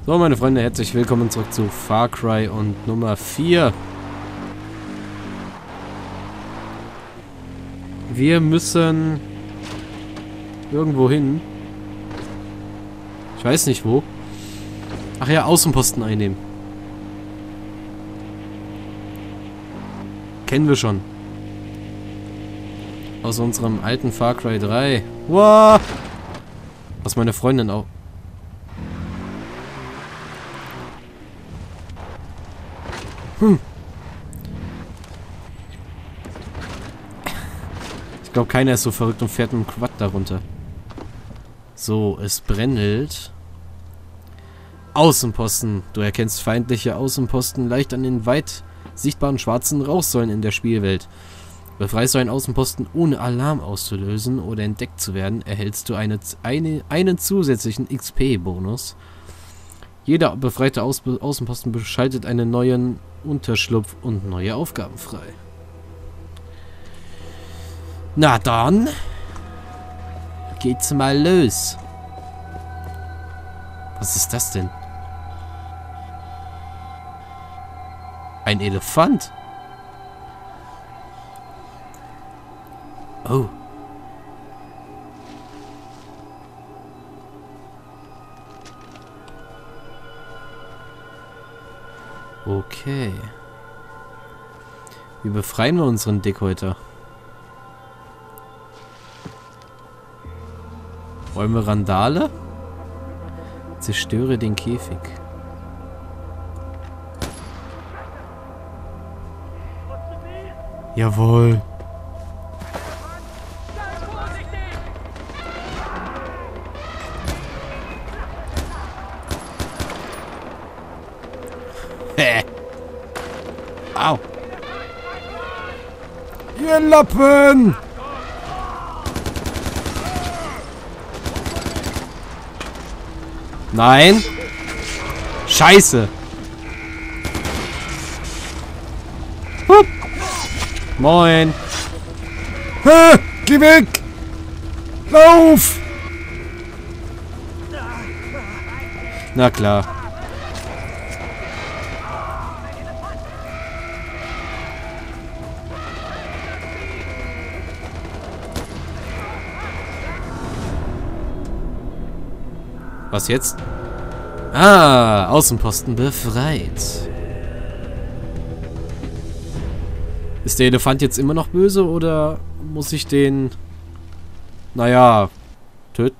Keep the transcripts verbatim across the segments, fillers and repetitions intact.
So, meine Freunde, herzlich willkommen zurück zu Far Cry und Nummer vier. Wir müssen irgendwo hin. Ich weiß nicht wo. Ach ja, Außenposten einnehmen. Kennen wir schon. Aus unserem alten Far Cry drei. Wow! Was meine Freundin auch... Hm. Ich glaube, keiner ist so verrückt und fährt mit dem Quad darunter. So, es brennt. Außenposten. Du erkennst feindliche Außenposten leicht an den weit sichtbaren schwarzen Rauchsäulen in der Spielwelt. Befreist du einen Außenposten ohne Alarm auszulösen oder entdeckt zu werden, erhältst du eine, eine, einen zusätzlichen X P-Bonus. Jeder befreite Aus Außenposten beschaltet einen neuen Unterschlupf und neue Aufgaben frei. Na dann, geht's mal los. Was ist das denn? Ein Elefant? Oh. Okay. Wie befreien wir unseren Dickhäuter? Wollen wir Randale? Zerstöre den Käfig. Jawohl. Hä? Au. Ihr Lappen! Nein! Scheiße! Hup. Moin! Hä? Geh weg! Lauf! Na klar. Was jetzt? Ah, Außenposten befreit. Ist der Elefant jetzt immer noch böse oder muss ich den, naja, töten?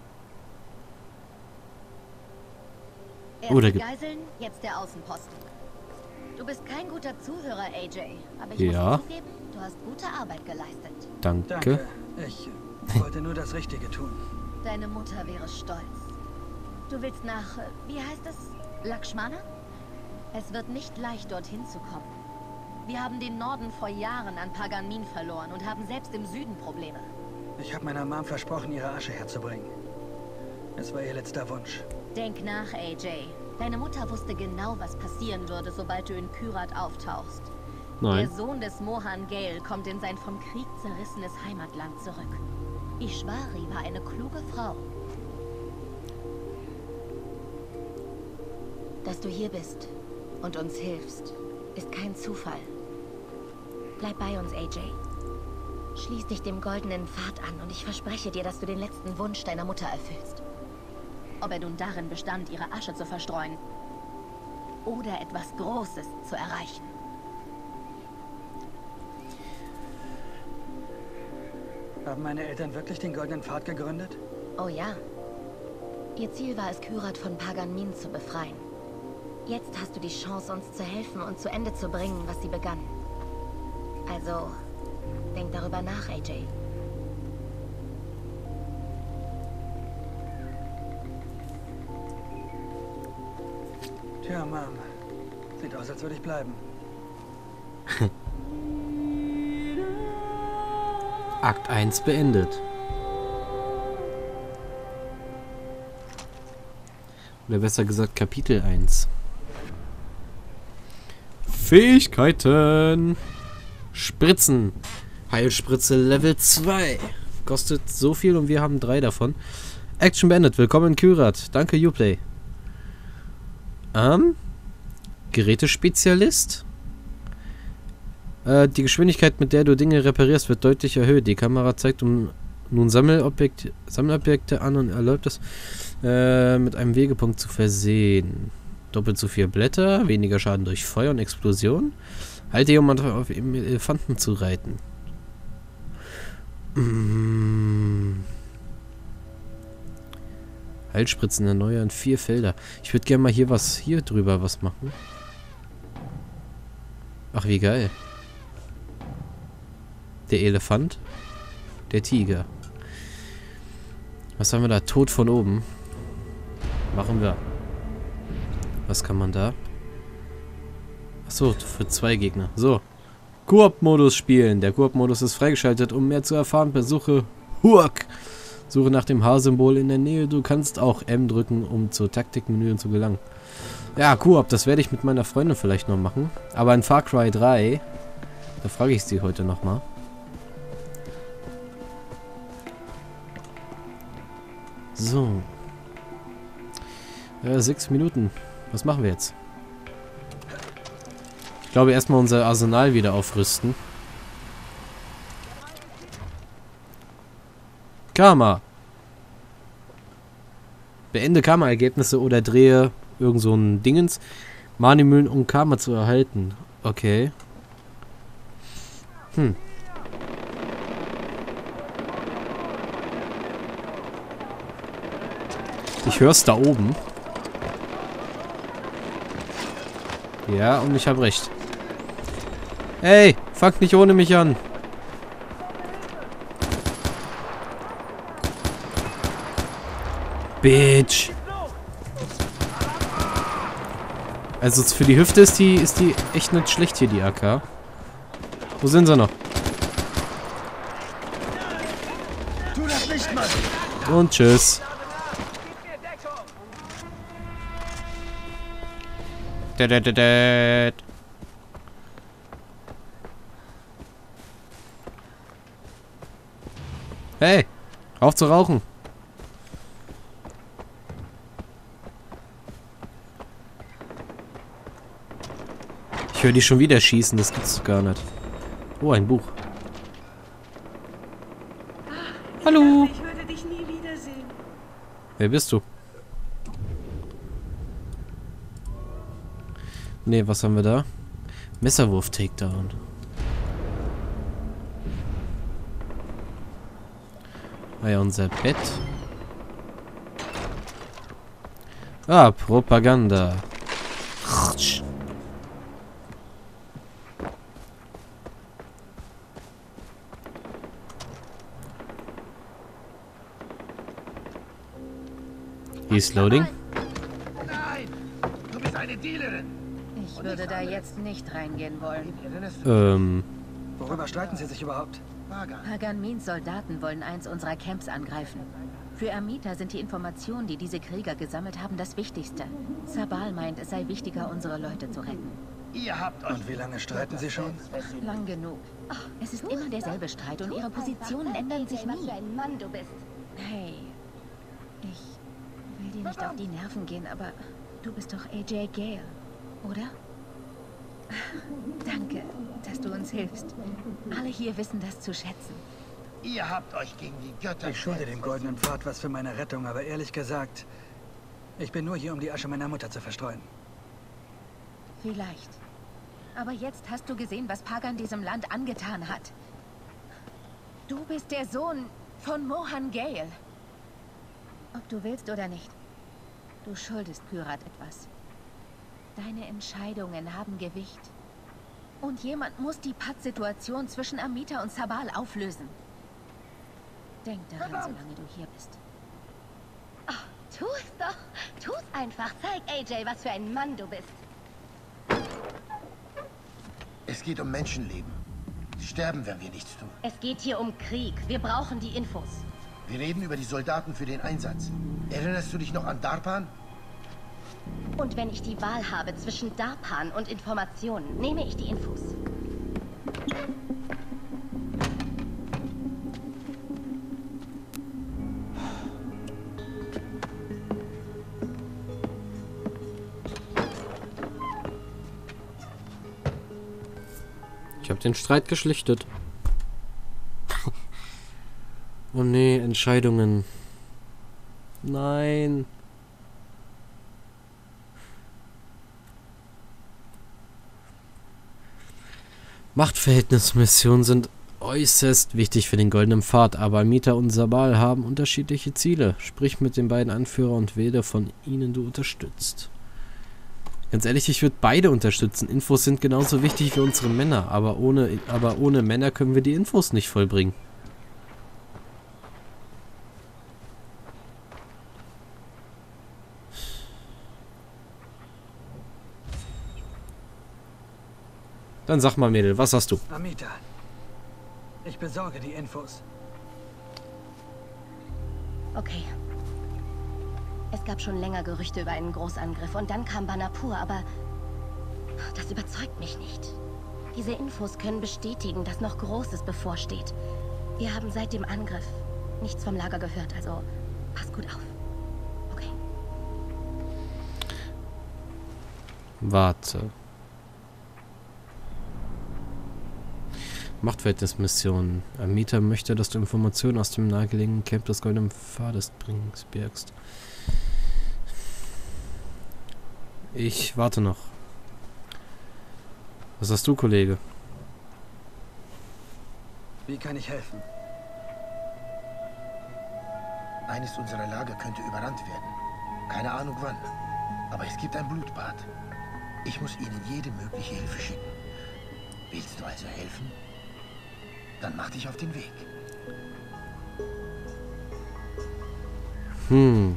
Erst Oder die Geiseln, jetzt der Außenposten. Du bist kein guter Zuhörer, A J. Aber ich ja. muss zugeben, du hast gute Arbeit geleistet. Danke. Danke. Ich wollte nur das Richtige tun. Deine Mutter wäre stolz. Du willst nach, wie heißt es, Lakshmana? Es wird nicht leicht, dorthin zu kommen. Wir haben den Norden vor Jahren an Pagan Min verloren und haben selbst im Süden Probleme. Ich habe meiner Mom versprochen, ihre Asche herzubringen. Es war ihr letzter Wunsch. Denk nach, A J. Deine Mutter wusste genau, was passieren würde, sobald du in Kyrat auftauchst. Nein. Der Sohn des Mohan Gale kommt in sein vom Krieg zerrissenes Heimatland zurück. Ishwari war eine kluge Frau. Dass du hier bist und uns hilfst, ist kein Zufall. Bleib bei uns, A J. Schließ dich dem goldenen Pfad an und ich verspreche dir, dass du den letzten Wunsch deiner Mutter erfüllst. Ob er nun darin bestand, ihre Asche zu verstreuen oder etwas Großes zu erreichen. Haben meine Eltern wirklich den goldenen Pfad gegründet? Oh ja. Ihr Ziel war es, Kyrat von Pagan Min zu befreien. Jetzt hast du die Chance, uns zu helfen und zu Ende zu bringen, was sie begann. Also, denk darüber nach, A J. Tja, Mom. Sieht aus, als würde ich bleiben. Akt eins beendet. Oder besser gesagt Kapitel eins. Fähigkeiten. Spritzen. Heilspritze Level zwei. Kostet so viel und wir haben drei davon. Action beendet. Willkommen in Kyrat. Danke, Uplay. Ähm, Gerätespezialist. Äh, die Geschwindigkeit, mit der du Dinge reparierst, wird deutlich erhöht. Die Kamera zeigt um nun Sammelobjekte, Sammelobjekte an und erlaubt es, äh, mit einem Wegepunkt zu versehen. Doppelt so viel Blätter, weniger Schaden durch Feuer und Explosion. Halte jemand auf Elefanten zu reiten. Mm. Heilspritzen erneuern, vier Felder. Ich würde gerne mal hier was, hier drüber was machen. Ach, wie geil. Der Elefant. Der Tiger. Was haben wir da? Tod von oben. Machen wir. Was kann man da? Achso, für zwei Gegner. So. Koop-Modus spielen. Der Koop-Modus ist freigeschaltet. Um mehr zu erfahren, besuche Hurk. Suche nach dem H-Symbol in der Nähe. Du kannst auch M drücken, um zur Taktikmenü zu gelangen. Ja, Koop, das werde ich mit meiner Freundin vielleicht noch machen. Aber in Far Cry drei, da frage ich sie heute nochmal. So. Äh, sechs Minuten. Was machen wir jetzt? Ich glaube, erstmal unser Arsenal wieder aufrüsten. Karma. Beende Karma-Ergebnisse oder drehe irgend so ein Dingens. Manimühlen, um Karma zu erhalten. Okay. Hm. Ich hör's da oben. Ja, und ich habe recht. Hey, fangt nicht ohne mich an. Bitch. Also für die Hüfte ist die ist die echt nicht schlecht hier, die A K. Wo sind sie noch? Tu das nicht, Mann! Und tschüss. Da, da, da, da. Hey, auf zu rauchen. Ich höre die schon wieder schießen, das gibt's doch gar nicht. Oh, ein Buch. Hallo. Ich würde dich nie wiedersehen. Wer bist du? Ne, was haben wir da? Messerwurf-Takedown. Ah ja, unser Bett. Ah, Propaganda. He's loading. Nein! Du bist eine Dealerin! Ich würde da jetzt nicht reingehen wollen. Ähm. Worüber streiten Sie sich überhaupt? Pagan Means Soldaten wollen eins unserer Camps angreifen. Für Amita sind die Informationen, die diese Krieger gesammelt haben, das Wichtigste. Sabal meint, es sei wichtiger, unsere Leute zu retten. Ihr habt euch... Und wie lange streiten Sie schon? Lang genug. Es ist immer derselbe Streit und ihre Positionen ändern sich nie. ein Mann du bist. Hey, ich will dir nicht auf die Nerven gehen, aber du bist doch A J Gale, oder? Danke, dass du uns hilfst. Alle hier wissen das zu schätzen. Ihr habt euch gegen die Götter... Ich schulde dem Goldenen Pfad was für meine Rettung, aber ehrlich gesagt, ich bin nur hier, um die Asche meiner Mutter zu verstreuen. Vielleicht. Aber jetzt hast du gesehen, was Pagan diesem Land angetan hat. Du bist der Sohn von Mohan Gale. Ob du willst oder nicht. Du schuldest Kyrat etwas. Deine Entscheidungen haben Gewicht. Und jemand muss die Pattsituation zwischen Amita und Sabal auflösen. Denk daran, solange du hier bist. Ach, tu es doch. Tu es einfach. Zeig A J, was für ein Mann du bist. Es geht um Menschenleben. Sie sterben, wenn wir nichts tun. Es geht hier um Krieg. Wir brauchen die Infos. Wir reden über die Soldaten für den Einsatz. Erinnerst du dich noch an Darpan? Und wenn ich die Wahl habe zwischen Darpan und Informationen, nehme ich die Infos. habe den Streit geschlichtet. Oh nee, Entscheidungen. Nein. Machtverhältnismissionen sind äußerst wichtig für den Goldenen Pfad, aber Amita und Sabal haben unterschiedliche Ziele. Sprich mit den beiden Anführern und wähle von ihnen du unterstützt. Ganz ehrlich, ich würde beide unterstützen. Infos sind genauso wichtig wie unsere Männer, aber ohne, aber ohne Männer können wir die Infos nicht vollbringen. Dann sag mal, Mädel, was hast du? Amita, ich besorge die Infos. Okay. Es gab schon länger Gerüchte über einen Großangriff und dann kam Banapur, aber das überzeugt mich nicht. Diese Infos können bestätigen, dass noch Großes bevorsteht. Wir haben seit dem Angriff nichts vom Lager gehört, also pass gut auf. Okay. Warte. Machtverhältnismission. Amita möchte, dass du Informationen aus dem nahegelegenen Camp des Goldenen Pfades bringst, birgst. Ich warte noch. Was hast du, Kollege? Wie kann ich helfen? Eines unserer Lager könnte überrannt werden. Keine Ahnung wann. Aber es gibt ein Blutbad. Ich muss ihnen jede mögliche Hilfe schicken. Willst du also helfen? Dann mach dich auf den Weg. Hm.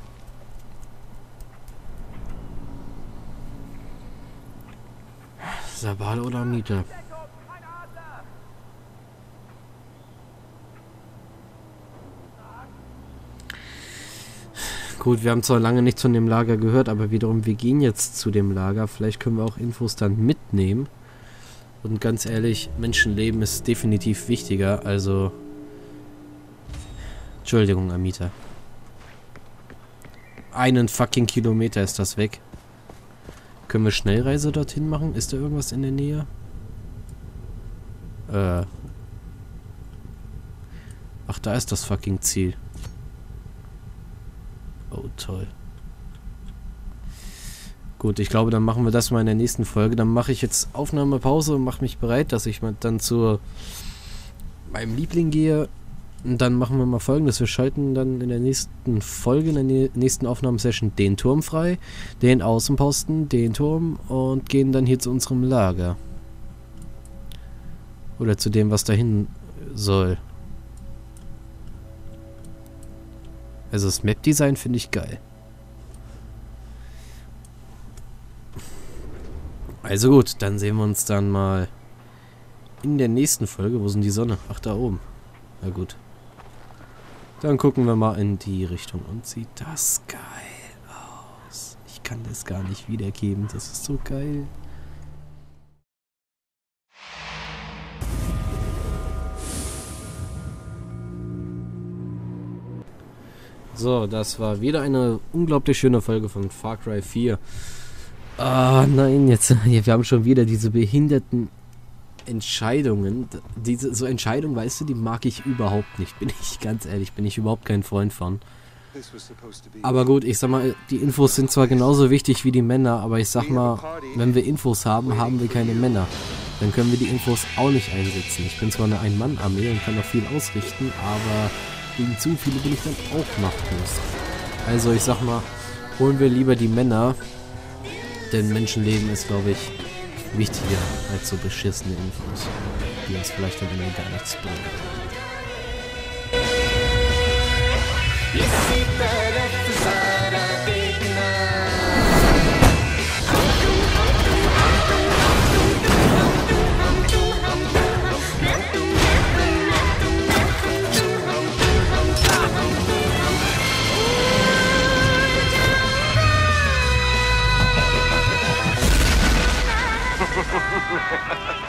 Sabal oder Amita? Gut, wir haben zwar lange nichts von dem Lager gehört, aber wiederum, wir gehen jetzt zu dem Lager. Vielleicht können wir auch Infos dann mitnehmen. Und ganz ehrlich, Menschenleben ist definitiv wichtiger, also... Entschuldigung, Amita. Einen fucking Kilometer ist das weg. Können wir Schnellreise dorthin machen? Ist da irgendwas in der Nähe? Äh... Ach, da ist das fucking Ziel. Oh, toll. Gut, ich glaube, dann machen wir das mal in der nächsten Folge. Dann mache ich jetzt Aufnahmepause und mache mich bereit, dass ich mal dann zu meinem Liebling gehe. Und dann machen wir mal Folgendes. Wir schalten dann in der nächsten Folge, in der nächsten Aufnahmesession den Turm frei, den Außenposten, den Turm und gehen dann hier zu unserem Lager. Oder zu dem, was dahin soll. Also das Map-Design finde ich geil. Also gut, dann sehen wir uns dann mal in der nächsten Folge. Wo ist denn die Sonne? Ach, da oben. Na gut. Dann gucken wir mal in die Richtung. Und sieht das geil aus. Ich kann das gar nicht wiedergeben. Das ist so geil. So, das war wieder eine unglaublich schöne Folge von Far Cry vier. Ah, nein, jetzt, wir haben schon wieder diese behinderten Entscheidungen. Diese, so Entscheidungen, weißt du, die mag ich überhaupt nicht. Bin ich ganz ehrlich, bin ich überhaupt kein Freund von. Aber gut, ich sag mal, die Infos sind zwar genauso wichtig wie die Männer, aber ich sag mal, wenn wir Infos haben, haben wir keine Männer. Dann können wir die Infos auch nicht einsetzen. Ich bin zwar eine Ein-Mann-Armee und kann auch viel ausrichten, aber gegen zu viele bin ich dann auch machtlos. Also ich sag mal, holen wir lieber die Männer, denn Menschenleben ist, glaube ich, wichtiger als so beschissene Infos, die uns vielleicht am Ende gar nichts bringen. Ha ha ha ha!